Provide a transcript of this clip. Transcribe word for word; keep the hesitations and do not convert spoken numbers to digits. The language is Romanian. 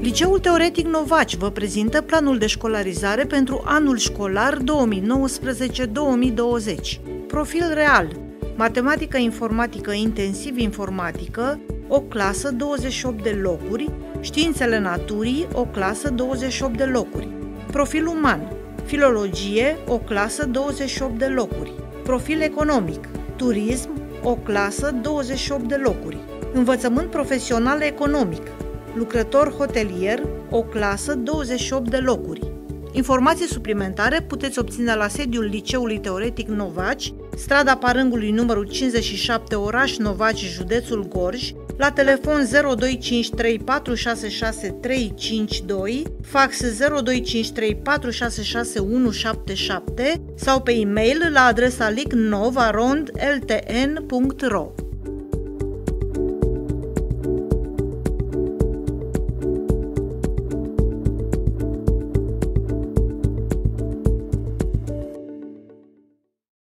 Liceul Teoretic Novaci vă prezintă planul de școlarizare pentru anul școlar două mii nouăsprezece două mii douăzeci. Profil real: matematică informatică intensiv informatică, o clasă douăzeci și opt de locuri, științele naturii, o clasă douăzeci și opt de locuri. Profil uman: filologie, o clasă douăzeci și opt de locuri. Profil economic: turism, o clasă douăzeci și opt de locuri. Învățământ profesional economic: lucrător hotelier, o clasă douăzeci și opt de locuri. Informații suplimentare puteți obține la sediul Liceului Teoretic Novaci, strada Parângului numărul cincizeci și șapte, oraș Novaci, județul Gorj, la telefon zero doi cinci trei patru șase șase trei cinci doi, fax zero doi cinci trei patru șase șase unu șapte șapte sau pe e-mail la adresa licnov arond l t n punct ro.